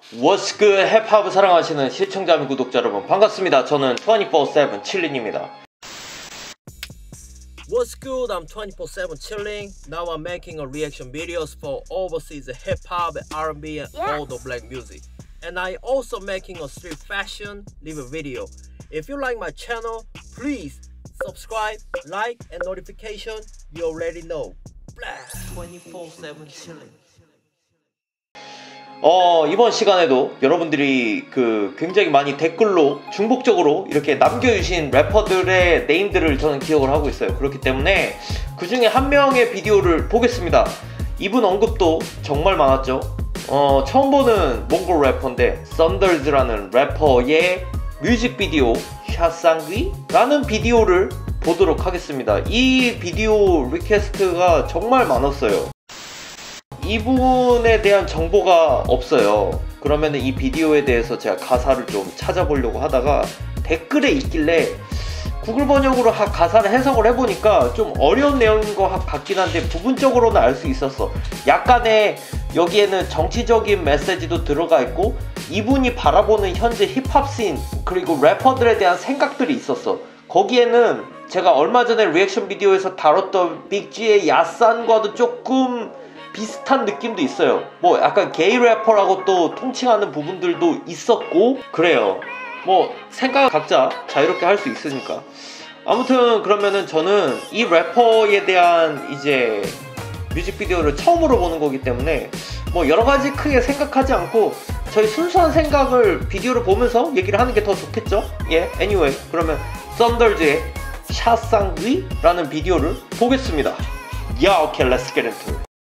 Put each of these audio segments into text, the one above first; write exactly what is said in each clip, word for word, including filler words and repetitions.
What's good 힙합을 사랑하시는 시청자 및 구독자 여러분 반갑습니다. 저는 twenty-four seven 칠린입니다. What's good? I'm twenty-four seven chilling. Now I'm making a reaction videos for overseas hip hop, R and B, and Yes. all the black music. And I also making a street fashion live video. If you like my channel, please subscribe, like, and notification. You already know. twenty-four seven chilling. 어 이번 시간에도 여러분들이 그 굉장히 많이 댓글로 중복적으로 이렇게 남겨주신 래퍼들의 네임들을 저는 기억을 하고 있어요. 그렇기 때문에 그 중에 한 명의 비디오를 보겠습니다. 이분 언급도 정말 많았죠. 어 처음 보는 몽골 래퍼인데 썬더즈라는 래퍼의 뮤직비디오 샤상귀? 라는 비디오를 보도록 하겠습니다. 이 비디오 리퀘스트가 정말 많았어요. 이분에 대한 정보가 없어요. 그러면 이 비디오에 대해서 제가 가사를 좀 찾아보려고 하다가 댓글에 있길래 구글 번역으로 가사를 해석을 해보니까 좀 어려운 내용인 것 같긴 한데 부분적으로는 알 수 있었어. 약간의 여기에는 정치적인 메시지도 들어가 있고 이분이 바라보는 현재 힙합 씬 그리고 래퍼들에 대한 생각들이 있었어. 거기에는 제가 얼마 전에 리액션 비디오에서 다뤘던 빅지의 야산과도 조금 비슷한 느낌도 있어요. 뭐 약간 게이 래퍼라고 또 통칭하는 부분들도 있었고 그래요. 뭐 생각 각자 자유롭게 할 수 있으니까. 아무튼 그러면은 저는 이 래퍼에 대한 이제 뮤직비디오를 처음으로 보는 거기 때문에 뭐 여러가지 크게 생각하지 않고 저희 순수한 생각을 비디오를 보면서 얘기를 하는 게 더 좋겠죠? 예, anyway 그러면 썬더즈의 샤상귀? 라는 비디오를 보겠습니다. Yeah, okay, let's get into it.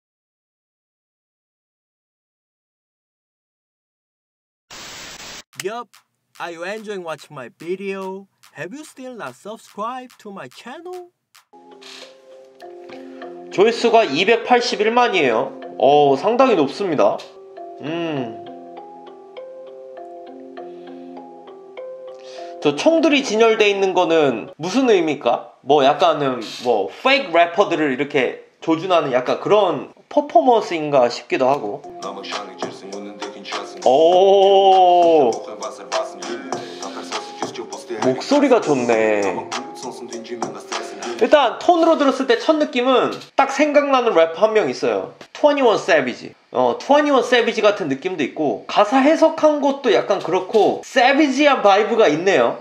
Yup. Are you enjoying watching my video? Have you still not subscribed to my channel? 조회수가 이백팔십일만이에요. 어, 상당히 높습니다. 음. 저 총들이 진열되어 있는 거는 무슨 의미입니까? 뭐 약간은 뭐 페이크 래퍼들을 이렇게 조준하는 약간 그런 퍼포먼스인가 싶기도 하고. 오. 목소리가 좋네. 일단 톤으로 들었을 때 첫 느낌은 딱 생각나는 래퍼 한 명 있어요. twenty-one Savage. 어, twenty-one Savage 같은 느낌도 있고 가사 해석한 것도 약간 그렇고 세비지한 바이브가 있네요.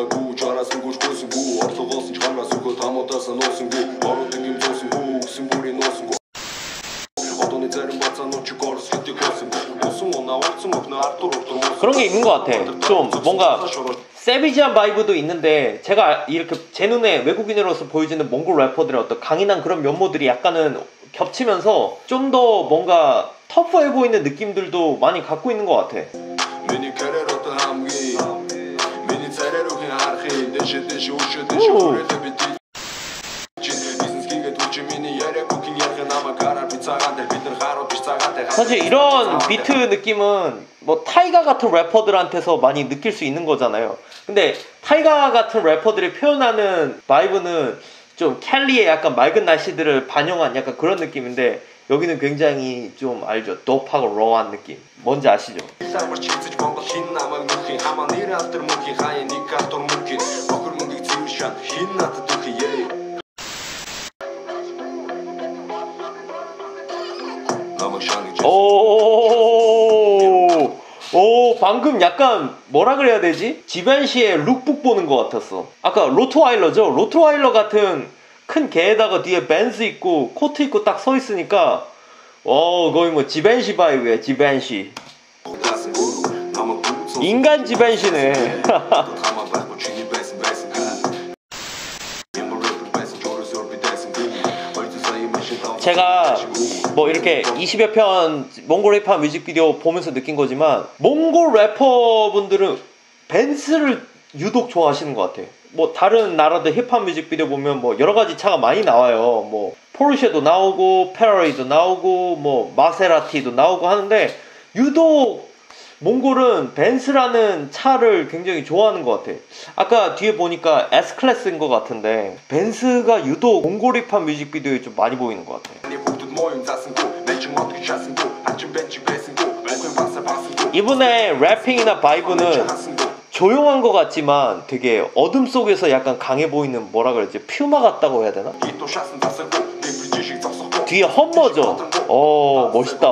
그런 게 있는 것 같아. 좀 뭔가 세비지한 바이브도 있는데 제가 이렇게 제 눈에 외국인으로서 보여지는 몽골 래퍼들의 어떤 강인한 그런 면모들이 약간은 겹치면서 좀 더 뭔가 터프해 보이는 느낌들도 많이 갖고 있는 것 같아. 오. 사실 이런 비트 느낌은 뭐 타이가 같은 래퍼들한테서 많이 느낄 수 있는 거잖아요. 근데 타이가 같은 래퍼들이 표현하는 바이브는 좀 캘리의 약간 맑은 날씨들을 반영한 약간 그런 느낌인데 여기는 굉장히 좀 알죠? 도프하고 로한 느낌. 뭔지 아시죠? 오, 오, 방금 약간 뭐라 그래야 되지? 지벤시의 룩북 보는 것 같았어. 아까 로트와일러죠? 로트와일러 같은 큰 개에다가 뒤에 벤츠 있고 코트 입고 딱 서 있으니까 어 거의 뭐 지벤시 바이브야. 지벤시 인간 지벤시네. 제가 뭐 이렇게 이십여 편 몽골 힙합 뮤직비디오 보면서 느낀 거지만 몽골 래퍼분들은 벤츠를 유독 좋아하시는 것 같아요. 뭐 다른 나라들 힙합 뮤직비디오 보면 뭐 여러가지 차가 많이 나와요. 뭐 포르쉐도 나오고 페라리도 나오고 뭐 마세라티도 나오고 하는데 유독 몽골은 벤츠라는 차를 굉장히 좋아하는 것 같아. 아까 뒤에 보니까 S클래스인 것 같은데 벤츠가 유독 몽골 힙합 뮤직비디오에 좀 많이 보이는 것 같아. 이분의 래핑이나 바이브는 조용한 것 같지만 되게 어둠 속에서 약간 강해 보이는 뭐라 그러지? 퓨마 같다고 해야 되나? 뒤에 험머죠? 어 멋있다.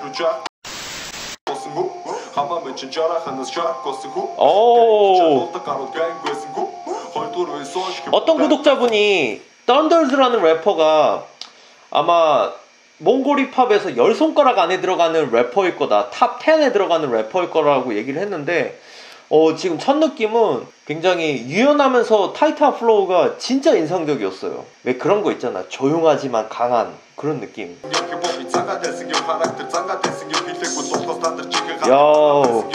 오. 어떤 구독자분이 썬더즈라는 래퍼가 아마 몽골 힙합에서 열 손가락 안에 들어가는 래퍼일 거다, 탑 텐에 들어가는 래퍼일 거라고 얘기를 했는데 어, 지금 첫 느낌은 굉장히 유연하면서 타이트한 플로우가 진짜 인상적이었어요. 왜 그런 거 있잖아, 조용하지만 강한 그런 느낌. 야.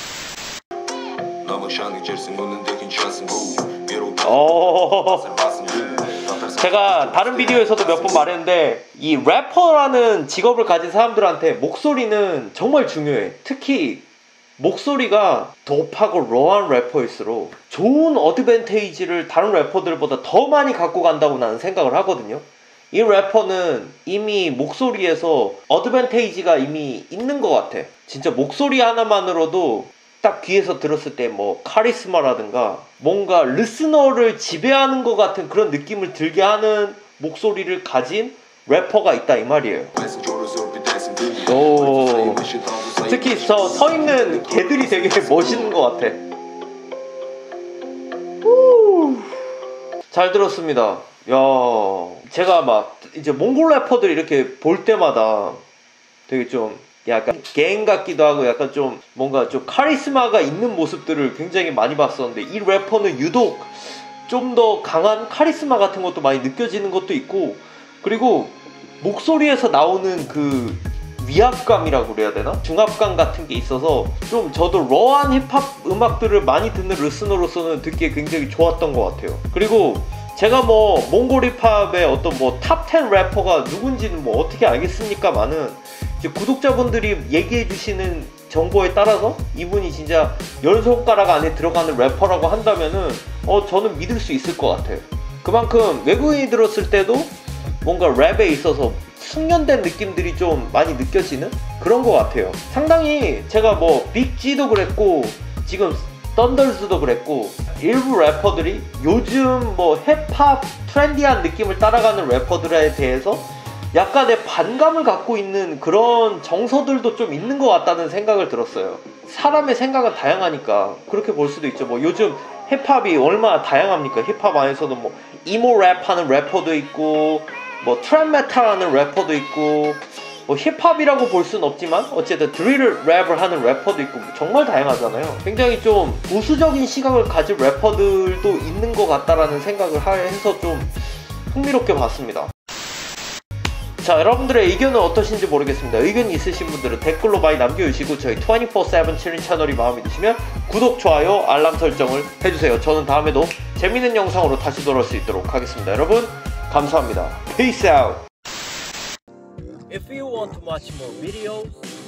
어. 제가 다른 비디오에서도 몇 번 말했는데 이 래퍼라는 직업을 가진 사람들한테 목소리는 정말 중요해. 특히 목소리가 도프하고 러한 래퍼일수록 좋은 어드밴테이지를 다른 래퍼들보다 더 많이 갖고 간다고 나는 생각을 하거든요. 이 래퍼는 이미 목소리에서 어드밴테이지가 이미 있는 것 같아. 진짜 목소리 하나만으로도 딱 귀에서 들었을 때 뭐 카리스마라든가 뭔가 리스너를 지배하는 것 같은 그런 느낌을 들게 하는 목소리를 가진 래퍼가 있다 이 말이에요. 오. 특히 저 서 있는 개들이 되게 멋있는 것 같아. 우. 잘 들었습니다. 야, 제가 막 이제 몽골 래퍼들 이렇게 볼 때마다 되게 좀 약간 갱 같기도 하고 약간 좀 뭔가 좀 카리스마가 있는 모습들을 굉장히 많이 봤었는데 이 래퍼는 유독 좀 더 강한 카리스마 같은 것도 많이 느껴지는 것도 있고, 그리고 목소리에서 나오는 그 위압감이라고 그래야 되나? 중압감 같은 게 있어서 좀 저도 러한 힙합 음악들을 많이 듣는 리스너로서는 듣기에 굉장히 좋았던 것 같아요. 그리고 제가 뭐 몽골 힙합의 어떤 뭐 탑 텐 래퍼가 누군지는 뭐 어떻게 알겠습니까만은 이제 구독자분들이 얘기해 주시는 정보에 따라서 이분이 진짜 열 손가락 안에 들어가는 래퍼라고 한다면은 어 저는 믿을 수 있을 것 같아요. 그만큼 외국인이 들었을 때도 뭔가 랩에 있어서 숙련된 느낌들이 좀 많이 느껴지는 그런 것 같아요. 상당히 제가 뭐 빅지도 그랬고 지금 썬더즈도 그랬고 일부 래퍼들이 요즘 뭐 힙합 트렌디한 느낌을 따라가는 래퍼들에 대해서 약간의 반감을 갖고 있는 그런 정서들도 좀 있는 것 같다는 생각을 들었어요. 사람의 생각은 다양하니까 그렇게 볼 수도 있죠. 뭐 요즘 힙합이 얼마나 다양합니까? 힙합 안에서도 뭐 이모 랩하는 래퍼도 있고 뭐 트랩 메탈 하는 래퍼도 있고 뭐 힙합이라고 볼 수는 없지만 어쨌든 드릴 랩을 하는 래퍼도 있고 정말 다양하잖아요. 굉장히 좀 보수적인 시각을 가진 래퍼들도 있는 것 같다라는 생각을 해서 좀 흥미롭게 봤습니다. 자, 여러분들의 의견은 어떠신지 모르겠습니다. 의견이 있으신 분들은 댓글로 많이 남겨주시고 저희 이십사 세븐 칠인 채널이 마음에 드시면 구독, 좋아요, 알람 설정을 해주세요. 저는 다음에도 재밌는 영상으로 다시 돌아올 수 있도록 하겠습니다. 여러분 감사합니다. Peace out. If you want to watch more videos,